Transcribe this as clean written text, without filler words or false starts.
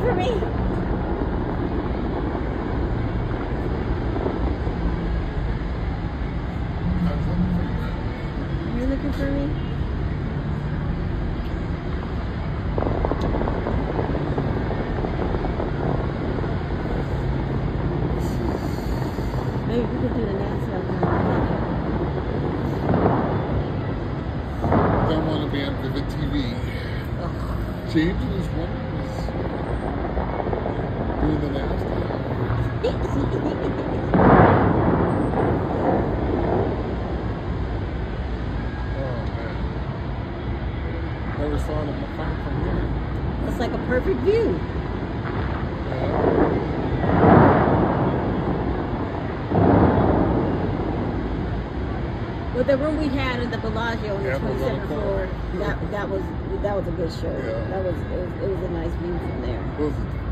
for me? You're looking for me? Maybe we could do the NASA one. Don't want to be on Vivid TV. James and his woman was doing the NASDAQ. Oh man. Never saw it in the front from here. It's like a perfect view. Well, the room we had at the Bellagio on the 27th floor, that was a good show. Yeah. It was a nice view from there.